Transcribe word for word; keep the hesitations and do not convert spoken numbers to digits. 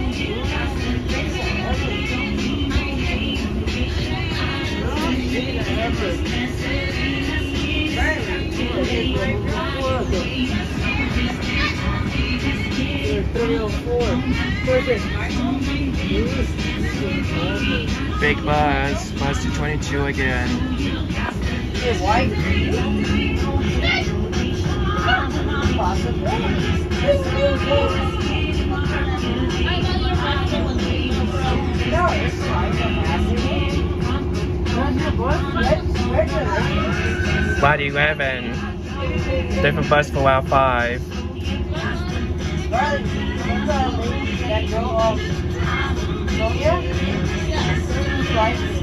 Big Buzz, Buzz two twenty-two again. Lot eleven. Different bus for Lot five. That girl, um, Sonia? Right.